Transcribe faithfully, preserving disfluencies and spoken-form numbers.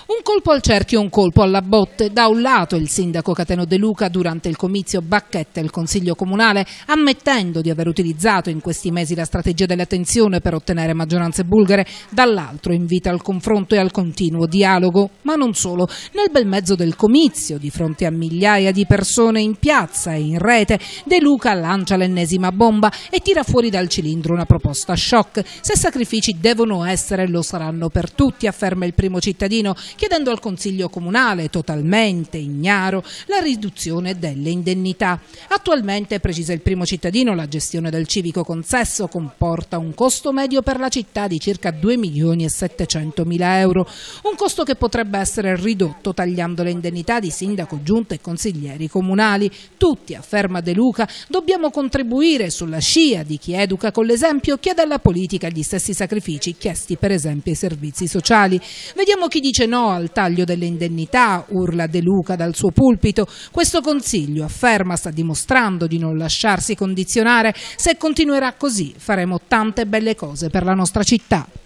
Un colpo al cerchio, un colpo alla botte. Da un lato il sindaco Cateno De Luca durante il comizio bacchetta il Consiglio Comunale ammettendo di aver utilizzato in questi mesi la strategia della tensione per ottenere maggioranze bulgare, dall'altro invita al confronto e al continuo dialogo. Ma non solo. Nel bel mezzo del comizio, di fronte a migliaia di persone in piazza e in rete, De Luca lancia l'ennesima bomba e tira fuori dal cilindro una proposta shock. Se sacrifici devono essere, lo saranno per tutti, afferma il primo cittadino, chiedendo al Consiglio Comunale, totalmente ignaro, la riduzione delle indennità. Attualmente, precisa il primo cittadino, la gestione del civico consesso comporta un costo medio per la città di circa due milioni e settecentomila euro, un costo che potrebbe essere ridotto tagliando le indennità di sindaco, giunta e consiglieri comunali. Tutti, afferma De Luca, dobbiamo contribuire sulla scia di chi educa con l'esempio, chiede alla politica gli stessi sacrifici chiesti per esempio ai servizi sociali. Vediamo chi dice no al taglio delle indennità, urla De Luca dal suo pulpito. Questo Consiglio, afferma, sta dimostrando di non lasciarsi condizionare. Se continuerà così faremo tante belle cose per la nostra città.